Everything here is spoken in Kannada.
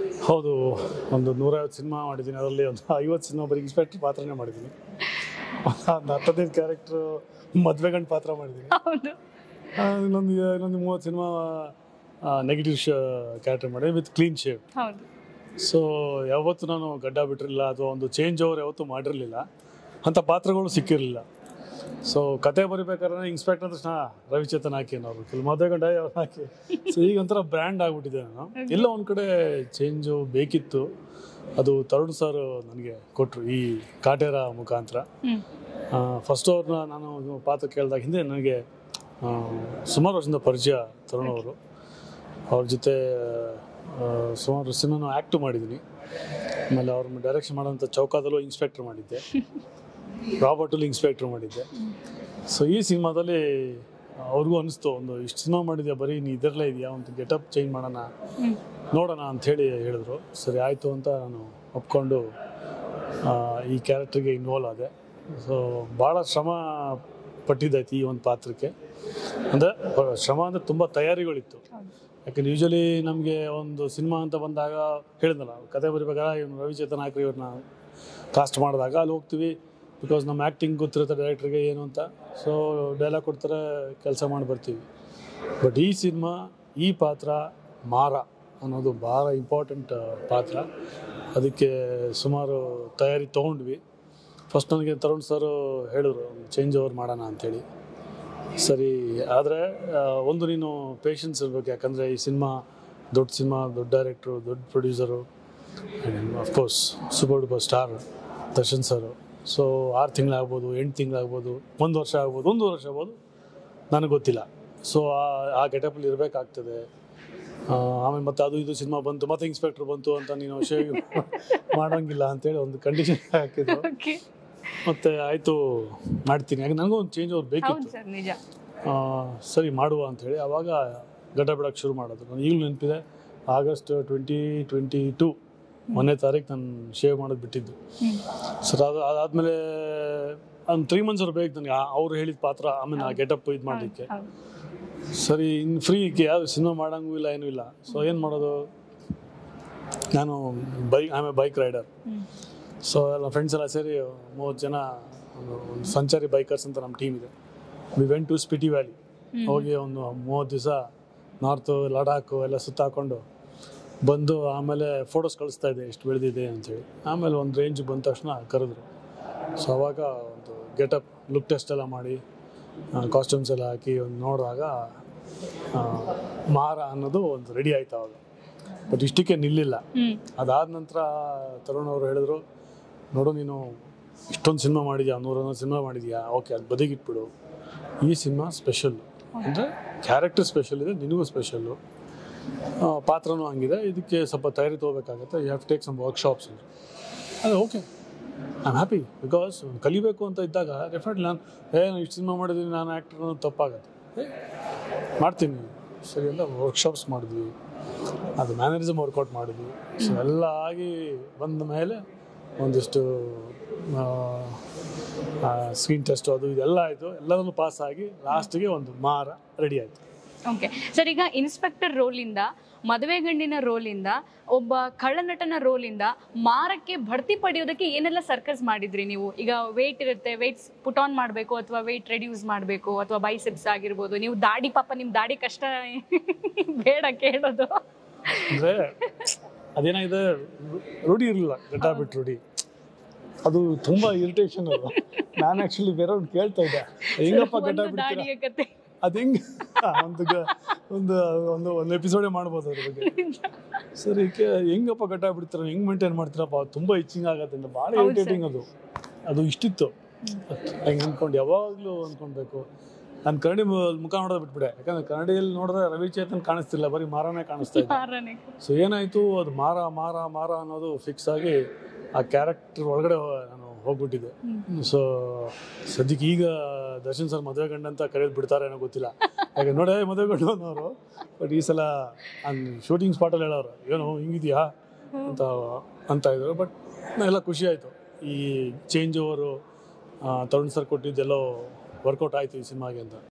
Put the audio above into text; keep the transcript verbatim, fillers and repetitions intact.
ಹೌದು, ಒಂದು ನೂರೈವತ್ತು ಸಿನಿಮಾ ಮಾಡಿದ್ದೀನಿ. ಅದರಲ್ಲಿ ಒಂದು ಐವತ್ತು ಸಿನಿಮಾ ಬರೀ ಇನ್ಸ್ಪೆಕ್ಟರ್ ಪಾತ್ರನೇ ಮಾಡಿದ್ದೀನಿ. ಒಂದು ಹತ್ತದೈದು ಕ್ಯಾರೆಕ್ಟ್ರು ಮದುವೆ ಗಂಡು ಪಾತ್ರ ಮಾಡಿದ್ದೀನಿ. ಹೌದು. ಇನ್ನೊಂದು ಇನ್ನೊಂದು ಮೂವತ್ತು ಸಿನಿಮಾ ನೆಗೆಟಿವ್ ಶ ಕ್ಯಾರೆಕ್ಟರ್ ಮಾಡಿದ್ದೀನಿ ವಿತ್ ಕ್ಲೀನ್ ಶೇವ್. ಹೌದು. ಸೊ ಯಾವತ್ತೂ ನಾನು ಗಡ್ಡ ಬಿಟ್ಟಿರಲಿಲ್ಲ ಅಥವಾ ಒಂದು ಚೇಂಜ್ ಓವರ್ ಯಾವತ್ತೂ ಮಾಡಿರಲಿಲ್ಲ. ಅಂಥ ಪಾತ್ರಗಳು ಸಿಕ್ಕಿರಲಿಲ್ಲ. ಸೊ ಕತೆ ಬರಿಬೇಕಾದ್ರೆ ಇನ್ಸ್ಪೆಕ್ಟರ್ ಅಂತ ತಕ್ಷಣ ರವಿಚೇತನ್ ಹಾಕಿ ಅವರು ಫಿಲ್ಮ್ ಮದುವೆ ಗಂಡ ಅವ್ರು ಹಾಕಿ. ಸೊ ಈಗ ಒಂಥರ ಬ್ರ್ಯಾಂಡ್ ಆಗಿಬಿಟ್ಟಿದೆ. ನಾನು ಎಲ್ಲ ಒಂದು ಕಡೆ ಚೇಂಜು ಬೇಕಿತ್ತು. ಅದು ತರುಣ್ ಸರ್ ನನಗೆ ಕೊಟ್ಟರು ಈ ಕಾಟೇರ ಮುಖಾಂತರ. ಫಸ್ಟ್ ಅವ್ರನ್ನ ನಾನು ಪಾತ್ರ ಕೇಳಿದಾಗ ಹಿಂದೆ ನನಗೆ ಸುಮಾರು ವರ್ಷದಿಂದ ಪರಿಚಯ ತರುಣ್ ಅವರು. ಅವ್ರ ಜೊತೆ ಸುಮಾರು ಸಿನಿಮಾನು ಆ್ಯಕ್ಟು ಮಾಡಿದ್ದೀನಿ. ಆಮೇಲೆ ಅವ್ರ ಡೈರೆಕ್ಷನ್ ಮಾಡೋಂಥ ಚೌಕಾದಲ್ಲೂ ಇನ್ಸ್ಪೆಕ್ಟರ್ ಮಾಡಿದ್ದೆ, ರಾಬರ್ಟಲ್ಲಿ ಇನ್ಸ್ಪೆಕ್ಟರ್ ಮಾಡಿದ್ದೆ. ಸೊ ಈ ಸಿನಿಮಾದಲ್ಲಿ ಅವ್ರಿಗೂ ಅನಿಸ್ತು, ಒಂದು ಇಷ್ಟು ಸಿನಿಮಾ ಮಾಡಿದ್ಯಾ, ಬರೀ ನೀ ಇದರಲ್ಲೇ ಇದೆಯಾ, ಒಂದು ಗೆಟಪ್ ಚೇಂಜ್ ಮಾಡೋಣ ನೋಡೋಣ ಅಂಥೇಳಿ ಹೇಳಿದ್ರು. ಸರಿ ಆಯಿತು ಅಂತ ನಾನು ಒಪ್ಕೊಂಡು ಈ ಕ್ಯಾರೆಕ್ಟ್ರಿಗೆ ಇನ್ವಾಲ್ವ್ ಆದೆ. ಸೊ ಭಾಳ ಶ್ರಮ ಪಟ್ಟಿದ್ದಾಯ್ತು ಈ ಒಂದು ಪಾತ್ರಕ್ಕೆ. ಅಂದರೆ ಶ್ರಮ ಅಂದರೆ ತುಂಬ ತಯಾರಿಗಳಿತ್ತು. ಯಾಕಂದ್ರೆ ಯೂಶಲಿ ನಮಗೆ ಒಂದು ಸಿನಿಮಾ ಅಂತ ಬಂದಾಗ ಹೇಳಿದ್ನಲ್ಲ, ಕತೆ ಬರಿಬೇಕಾದ್ರೆ ಇವನು ರವಿಚೇತನ್ ಹಾಕ್ರಿ ಇವ್ರನ್ನ ಕಾಸ್ಟ್ ಮಾಡಿದಾಗ ಅಲ್ಲಿ ಹೋಗ್ತೀವಿ. ಬಿಕಾಸ್ ನಮ್ಮ ಆ್ಯಕ್ಟಿಂಗ್ ಗೊತ್ತಿರುತ್ತೆ ಡೈರೆಕ್ಟ್ರಿಗೆ ಏನು ಅಂತ. ಸೊ ಡೈಲಾಗ್ ಕೊಡ್ತಾರೆ, ಕೆಲಸ ಮಾಡಿ ಬರ್ತೀವಿ. ಬಟ್ ಈ ಸಿನಿಮಾ, ಈ ಪಾತ್ರ ಮಾರ ಅನ್ನೋದು ಭಾಳ ಇಂಪಾರ್ಟೆಂಟ್ ಪಾತ್ರ. ಅದಕ್ಕೆ ಸುಮಾರು ತಯಾರಿ ತೊಗೊಂಡ್ವಿ. ಫಸ್ಟ್ ನನಗೆ ತರುಣ್ ಸರ್ ಹೇಳಿದ್ರು ಚೇಂಜ್ ಓವರ್ ಮಾಡೋಣ ಅಂಥೇಳಿ. ಸರಿ, ಆದರೆ ಒಂದು ನೀನು ಪೇಷನ್ಸ್ ಇರಬೇಕು. ಯಾಕಂದರೆ ಈ ಸಿನಿಮಾ ದೊಡ್ಡ ಸಿನಿಮಾ, ದೊಡ್ಡ ಡೈರೆಕ್ಟ್ರು, ದೊಡ್ಡ ಪ್ರೊಡ್ಯೂಸರು, and of course super duper star Darshan sir. So ಆರು ತಿಂಗಳಾಗ್ಬೋದು, ಎಂಟು ತಿಂಗಳಾಗ್ಬೋದು, ಒಂದು ವರ್ಷ ಆಗ್ಬೋದು, ಒಂದು ವರ್ಷ ಆಗ್ಬೋದು, ನನಗೆ ಗೊತ್ತಿಲ್ಲ. ಸೊ ಆ ಗೆಟಪಲ್ಲಿ ಇರಬೇಕಾಗ್ತದೆ. ಆಮೇಲೆ ಮತ್ತೆ ಅದು ಇದು ಸಿನಿಮಾ ಬಂತು, ಮತ್ತೆ ಇನ್ಸ್ಪೆಕ್ಟ್ರ್ ಬಂತು ಅಂತ ನೀನು ಶೇವ್ ಮಾಡೋಂಗಿಲ್ಲ ಅಂತೇಳಿ ಒಂದು ಕಂಡೀಷನ್ ಹಾಕಿದ್ರು. ಮತ್ತು ಆಯಿತು ಮಾಡ್ತೀನಿ, ಯಾಕೆ ನನಗೂ ಒಂದು ಚೇಂಜ್ ಓವರ್ ಬೇಕಿತ್ತು. ಸರಿ ಮಾಡುವ ಅಂಥೇಳಿ ಆವಾಗ ಗಡ್ಡ ಬಿಡೋಕ್ಕೆ ಶುರು ಮಾಡೋದು. ನಾನು ಈಗಲೂ ನೆನಪಿದೆ, ಆಗಸ್ಟ್ ಟ್ವೆಂಟಿ ಟ್ವೆಂಟಿ ಟೂ ಮೊನ್ನೆ ತಾರೀಕು ನಾನು ಶೇವ್ ಮಾಡೋದು ಬಿಟ್ಟಿದ್ದು. ಸರ್ ಅದು ಅದಾದಮೇಲೆ ಒಂದು ತ್ರೀ ಮಂತ್ಸ್ ಅವ್ರು ಬೇಕು ನನಗೆ ಅವ್ರು ಹೇಳಿದ ಪಾತ್ರ, ಆಮೇಲೆ ಆ ಗೆಟಪ್ ಇದು ಮಾಡಲಿಕ್ಕೆ. ಸರಿ, ಇನ್ನು ಫ್ರೀ ಯಾವುದು ಸಿನಿಮಾ ಮಾಡೋಂಗೂ ಇಲ್ಲ, ಏನೂ ಇಲ್ಲ. ಸೊ ಏನು ಮಾಡೋದು, ನಾನು ಬೈಕ್ ಆಮೇಲೆ ಬೈಕ್ ರೈಡರ್. ಸೊ ಎಲ್ಲ ಫ್ರೆಂಡ್ಸ್ ಎಲ್ಲ ಸೇರಿ ಮೂವತ್ತು ಜನ ಒಂದು ಸಂಚಾರಿ ಬೈಕರ್ಸ್ ಅಂತ ನಮ್ಮ ಟೀಮ್ ಇದೆ. We went to Spiti valley. ಹೋಗಿ ಒಂದು ಮೂವತ್ತು ದಿವಸ ನಾರ್ತು ಲಡಾಖು ಎಲ್ಲ ಸುತ್ತಾಕೊಂಡು ಬಂದು ಆಮೇಲೆ ಫೋಟೋಸ್ ಕಳಿಸ್ತಾ ಇದ್ದೆ ಎಷ್ಟು ಬೆಳೆದಿದೆ ಅಂಥೇಳಿ. ಆಮೇಲೆ ಒಂದು ರೇಂಜ್ ಬಂದ ತಕ್ಷಣ ಕರೆದ್ರು. ಸೊ ಅವಾಗ ಒಂದು ಗೆಟಪ್ ಲುಕ್ ಟೆಸ್ಟ್ ಎಲ್ಲ ಮಾಡಿ ಕಾಸ್ಟ್ಯೂಮ್ಸ್ ಎಲ್ಲ ಹಾಕಿ ಒಂದು ನೋಡಿದಾಗ ಮಾರ ಅನ್ನೋದು ಒಂದು ರೆಡಿ ಆಯ್ತು ಅವಾಗ. ಬಟ್ ಇಷ್ಟಕ್ಕೆ ನಿಲ್ಲಿಲ್ಲ. ಅದಾದ ನಂತರ ತರುಣ್ ಅವರು ಹೇಳಿದ್ರು, ನೋಡು ನೀನು ಇಷ್ಟೊಂದು ಸಿನಿಮಾ ಮಾಡಿದ್ಯಾ, ನೂರೊಂದು ಸಿನಿಮಾ ಮಾಡಿದ್ಯಾ, ಓಕೆ ಅದು ಬದಿಗಿಟ್ಬಿಡು. ಈ ಸಿನಿಮಾ ಸ್ಪೆಷಲ್ಲು, ಅಂದರೆ ಕ್ಯಾರೆಕ್ಟರ್ ಸ್ಪೆಷಲ್ ಇದೆ, ನಿನಗೂ ಸ್ಪೆಷಲ್ಲು, ಪಾತ್ರನೂ ಹಂಗಿದೆ, ಇದಕ್ಕೆ ಸ್ವಲ್ಪ ತಯಾರಿ ತೊಗೋಬೇಕಾಗತ್ತೆ, you have to take some workshops. ಅದು okay, I am happy. Because ಕಲಿಬೇಕು ಅಂತ ಇದ್ದಾಗ ಡೆಫಿನೆಟ್ಲಿ ನಾನು ಏ ನಾನು ಇಷ್ಟು ಸಿನಿಮಾ ಮಾಡಿದ್ದೀನಿ, ನಾನು ಆ್ಯಕ್ಟರ್ ಅನ್ನೋದು ತಪ್ಪಾಗತ್ತೆ. ಮಾಡ್ತೀನಿ. ಸರಿ ಎಲ್ಲ ವರ್ಕ್ಶಾಪ್ಸ್ ಮಾಡಿದ್ವಿ, ಅದು ಮ್ಯಾನರಿಸಮ್ ವರ್ಕೌಟ್ ಮಾಡಿದ್ವಿ. ಸೊ ಎಲ್ಲ ಆಗಿ ಬಂದ ಮೇಲೆ ಒಂದಿಷ್ಟು ಸ್ಕ್ರೀನ್ ಟೆಸ್ಟು ಅದು ಇದೆಲ್ಲ ಆಯಿತು. ಎಲ್ಲದನ್ನು ಪಾಸ್ ಆಗಿ ಲಾಸ್ಟಿಗೆ ಒಂದು ಮಾರ ರೆಡಿ ಆಯಿತು. ಓಕೆ ಸರ್, ಈಗ ಇನ್ಸ್ಪೆಕ್ಟರ್ ರೋಲಿಂದ, ಮದುವೆ ಗಂಡಿನ ರೋಲಿಂದ, ಒಬ್ಬ ಕಳ್ಳನಟನ ರೋಲಿಂದ ಮಾರಕ್ಕೆ ಬಡ್ತಿ ಪಡೆಯೋದಕ್ಕೆ ಏನೆಲ್ಲ ಸರ್ಕಸ್ ಮಾಡಿದ್ರಿ ನೀವು? ಈಗ ವೆಯ್ಟ್ ಇರುತ್ತೆ, ವೆಯ್ಟ್ಸ್ ಪುಟ್ ಆನ್ ಮಾಡಬೇಕು ಅಥವಾ ವೆಯ್ಟ್ ರೆಡ್ಯೂಸ್ ಮಾಡಬೇಕು ಅಥವಾ ಬೈಸೆಪ್ಸ್ ಆಗಿರ್ಬೋದು. ನೀವು ದಾಡಿ, ಪಾಪ ನಿಮ್ಮ ದಾಡಿ ಕಷ್ಟ ಬೇಡ ಕೇಳೋದು. ಅಂದರೆ ಅದೇನಾಗಿದೆ, ರೂಢಿ ಇರಲಿಲ್ಲ, ಗಡ್ಡ ಬಿಟ್ಟು ರೂಢಿ. ಅದು ತುಂಬ ಇರಿಟೇಷನ್. ಅದು ನಾನು ಆ್ಯಕ್ಚುಲಿ ಬೇರೆಯವ್ರು ಕೇಳ್ತಾ ಇದ್ದೆ, ಹೆಂಗಪ್ಪ ಗಡ್ಡ ಬಿಡ್ತೀರಾ, ಅದು ಹೆಂಗೆ ಒಂದು ಒಂದು ಒಂದು ಒಂದು ಎಪಿಸೋಡೇ ಮಾಡ್ಬೋದು ಅದ್ರ ಬಗ್ಗೆ. ಸರಿ, ಹೆಂಗಪ್ಪ ಗಡ್ಡ ಬಿಡ್ತೀರ, ಹೆಂಗೆ ಮೇಂಟೈನ್ ಮಾಡ್ತೀರಪ್ಪ, ತುಂಬ ಇಚ್ಚಿಂಗ್ ಆಗತ್ತೆ ಅಂತ ಭಾಳ ಇರಿಟೇಟಿಂಗ್. ಅದು ಅದು ಇಷ್ಟಿತ್ತು. ಹೆಂಗೆ ಅಂದ್ಕೊಂಡು ಯಾವಾಗಲೂ ಅಂದ್ಕೊಳ್ಬೇಕು. ನಾನು ಕನ್ನಡಿ ಮುಖ ನೋಡೋದು ಬಿಟ್ಬಿಡೆ. ಯಾಕಂದರೆ ಕನ್ನಡಿಯಲ್ಲಿ ನೋಡಿದ್ರೆ ರವಿಚೇತನ್ ಕಾಣಿಸ್ತಿಲ್ಲ, ಬರೀ ಮಾರನೇ ಕಾಣಿಸ್ತಾ ಇತ್ತು. ಸೊ ಏನಾಯಿತು, ಅದು ಮಾರ ಮಾರ ಮಾರ ಅನ್ನೋದು ಫಿಕ್ಸ್ ಆಗಿ ಆ ಕ್ಯಾರೆಕ್ಟರ್ ಒಳಗಡೆ ನಾನು ಹೋಗ್ಬಿಟ್ಟಿದ್ದೆ. ಸೊ ಸದ್ಯಕ್ಕೆ ಈಗ ದರ್ಶನ್ ಸರ್ ಮದುವೆ ಗಂಡು ಅಂತ ಕರೆಯೋದು ಬಿಡ್ತಾರೆ ಏನೋ ಗೊತ್ತಿಲ್ಲ. ಯಾಕೆ ನೋಡೇ ಮದುವೆ ಗಂಡು ಅನ್ನೋರು. ಬಟ್ ಈ ಸಲ ನಾನು ಶೂಟಿಂಗ್ ಸ್ಪಾಟಲ್ಲಿ ಹೇಳೋರು, ಏನೋ ಹಿಂಗಿದೆಯಾ ಅಂತ ಅಂತ ಇದ್ರು. ಬಟ್ ಎಲ್ಲ ಖುಷಿ ಆಯಿತು. ಈ ಚೇಂಜ್ ಓವರು ತರುಣ್ ಸರ್ ಕೊಟ್ಟಿದ್ದೆಲ್ಲೋ ವರ್ಕೌಟ್ ಆಯಿತು ಈ ಸಿನಿಮಾಗೆ ಅಂತ.